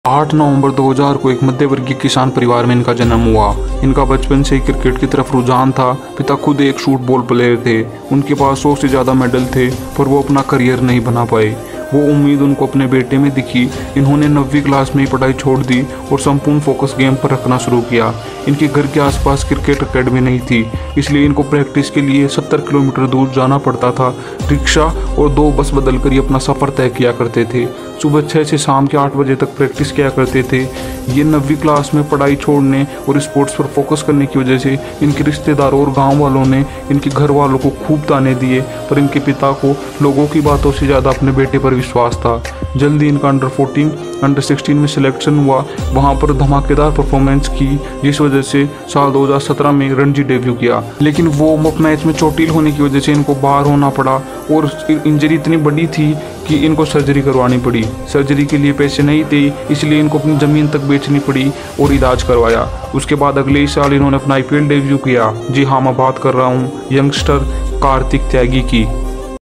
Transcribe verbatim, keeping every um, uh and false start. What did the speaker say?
आठ नवंबर दो हज़ार को एक मध्यवर्गीय किसान परिवार में इनका जन्म हुआ। इनका बचपन से ही क्रिकेट की तरफ रुझान था। पिता खुद एक शूट बॉल प्लेयर थे। उनके पास सौ से ज़्यादा मेडल थे, पर वो अपना करियर नहीं बना पाए। वो उम्मीद उनको अपने बेटे में दिखी। इन्होंने नवीं क्लास में ही पढ़ाई छोड़ दी और संपूर्ण फोकस गेम पर रखना शुरू किया। इनके घर के आसपास क्रिकेट अकेडमी नहीं थी, इसलिए इनको प्रैक्टिस के लिए सत्तर किलोमीटर दूर जाना पड़ता था। रिक्शा और दो बस बदल कर ये अपना सफ़र तय किया करते थे। सुबह छः से शाम के आठ बजे तक प्रैक्टिस किया करते थे। ये नवीं क्लास में पढ़ाई छोड़ने और स्पोर्ट्स पर फोकस करने की वजह से इनके रिश्तेदारों और गांव वालों ने इनके घर वालों को खूब ताने दिए, पर इनके पिता को लोगों की बातों से ज़्यादा अपने बेटे पर विश्वास था। जल्दी इनका अंडर फोर्टीन अंडर सिक्सटीन में सिलेक्शन हुआ। वहां पर धमाकेदार परफॉर्मेंस की, जिस वजह से साल दो हज़ार सत्रह में रणजी डेब्यू किया। लेकिन वो मैच में चोटिल होने की वजह से इनको बाहर होना पड़ा और इंजरी इतनी बड़ी थी कि इनको सर्जरी करवानी पड़ी। सर्जरी के लिए पैसे नहीं थे, इसलिए इनको अपनी ज़मीन तक बेचनी पड़ी और इलाज करवाया। उसके बाद अगले ही साल इन्होंने अपना आई पी एल डेब्यू किया। जी हाँ, मैं बात कर रहा हूँ यंगस्टर कार्तिक त्यागी की।